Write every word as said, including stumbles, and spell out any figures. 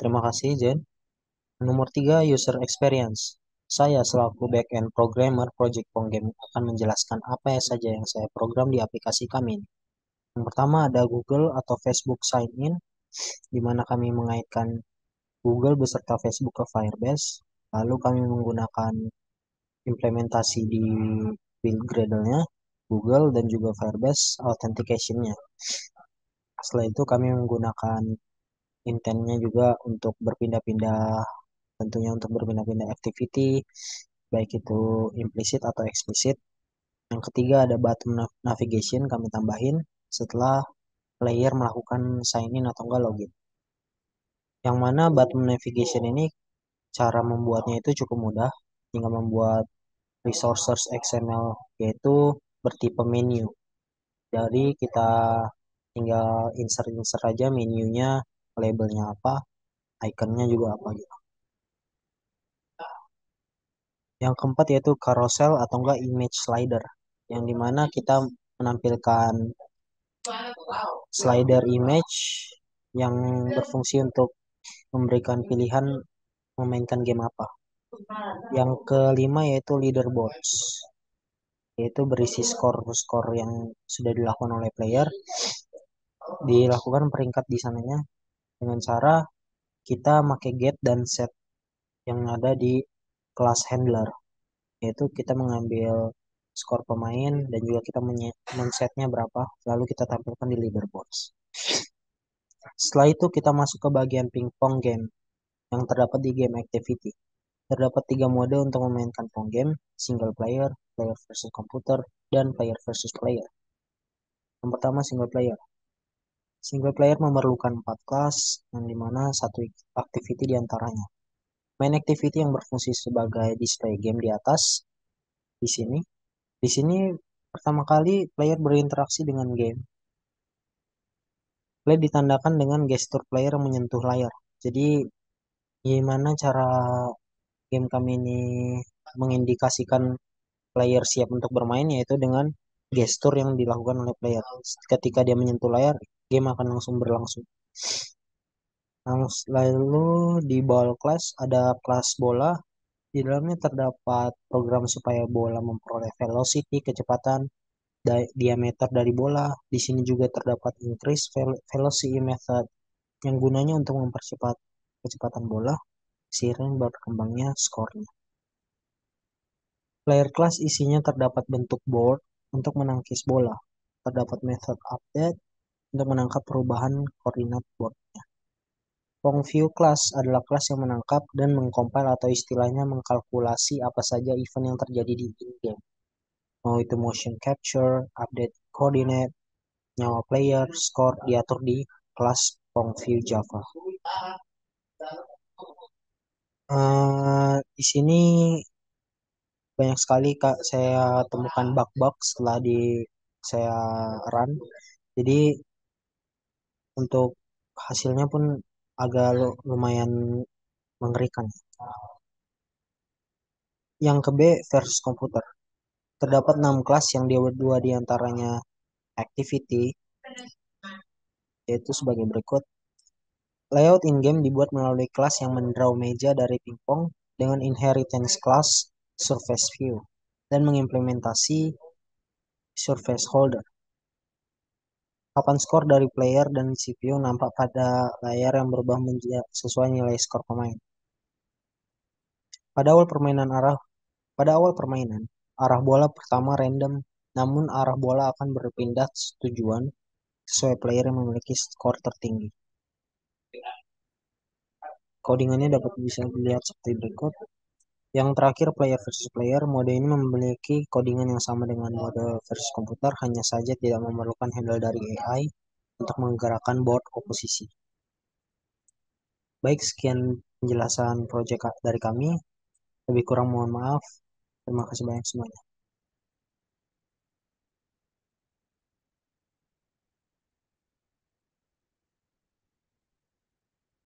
Terima kasih, Jen. Nomor tiga, user experience. Saya selaku back-end programmer Project Ponggame akan menjelaskan apa ya saja yang saya program di aplikasi kami. Yang pertama ada Google atau Facebook Sign In, di mana kami mengaitkan Google beserta Facebook ke Firebase. Lalu kami menggunakan implementasi di build Gradle-nya, Google dan juga Firebase Authentication-nya. Setelah itu kami menggunakan intentnya juga untuk berpindah-pindah, tentunya untuk berpindah-pindah activity, baik itu implisit atau eksplisit. Yang ketiga ada button navigation kami tambahin setelah player melakukan sign in atau enggak login. Yang mana button navigation ini cara membuatnya itu cukup mudah, tinggal membuat resources X M L yaitu bertipe menu. Dari kita tinggal insert-insert aja menunya, labelnya apa, ikonnya juga apa gitu. Yang keempat yaitu carousel atau enggak image slider, yang dimana kita menampilkan slider image yang berfungsi untuk memberikan pilihan memainkan game apa. Yang kelima yaitu leaderboards, yaitu berisi skor-skor yang sudah dilakukan oleh player, dilakukan peringkat di sananya dengan cara kita pakai get dan set yang ada di kelas handler, yaitu kita mengambil skor pemain dan juga kita men-setnya berapa, lalu kita tampilkan di leaderboards. Setelah itu kita masuk ke bagian pingpong game yang terdapat di game activity. Terdapat tiga mode untuk memainkan pong game, single player, player versus komputer, dan player versus player. Yang pertama single player. Single player memerlukan empat kelas, yang dimana satu activity diantaranya. Main activity yang berfungsi sebagai display game di atas, di sini. Di sini pertama kali player berinteraksi dengan game. Play ditandakan dengan gestur player menyentuh layar. Jadi gimana cara game kami ini mengindikasikan player siap untuk bermain, yaitu dengan gestur yang dilakukan oleh player. Ketika dia menyentuh layar, game akan langsung berlangsung. Lalu di ball class ada kelas bola. Di dalamnya terdapat program supaya bola memperoleh velocity, kecepatan, diameter dari bola. Di sini juga terdapat increase velocity method yang gunanya untuk mempercepat kecepatan bola seiring berkembangnya skornya. Player class isinya terdapat bentuk board untuk menangkis bola. Terdapat method update untuk menangkap perubahan koordinat boardnya. Pong view class adalah kelas yang menangkap dan mengcompile atau istilahnya mengkalkulasi apa saja event yang terjadi di in-game. Mau itu motion capture, update coordinate, nyawa player, score diatur di kelas Pong view Java. Uh, di sini banyak sekali kak saya temukan bug-bug setelah di saya run. Jadi untuk hasilnya pun agak lumayan mengerikan. Yang ke B versus komputer. Terdapat enam kelas yang dua diantaranya activity, yaitu sebagai berikut. Layout in-game dibuat melalui kelas yang mendraw meja dari pingpong dengan inheritance class surface view dan mengimplementasi surface holder. Papan skor dari player dan C P U nampak pada layar yang berubah menjadi sesuai nilai skor pemain. Pada awal permainan arah pada awal permainan, arah bola pertama random, namun arah bola akan berpindah tujuan sesuai player yang memiliki skor tertinggi. Codingannya dapat bisa dilihat seperti berikut. Yang terakhir player versus player, mode ini memiliki codingan yang sama dengan mode versus komputer, hanya saja tidak memerlukan handle dari A I untuk menggerakkan board oposisi. Baik, sekian penjelasan proyek dari kami. Lebih kurang mohon maaf. Terima kasih banyak semuanya.